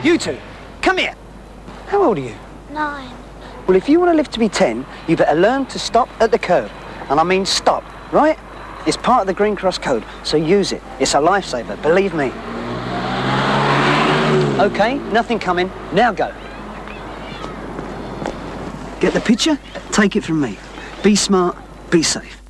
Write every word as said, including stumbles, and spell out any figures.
You two, come here. How old are you? Nine. Well, if you want to live to be ten, you better learn to stop at the curb. And I mean stop, right? It's part of the Green Cross Code, so use it. It's a lifesaver, believe me. OK, nothing coming. Now go. Get the picture? Take it from me. Be smart, be safe.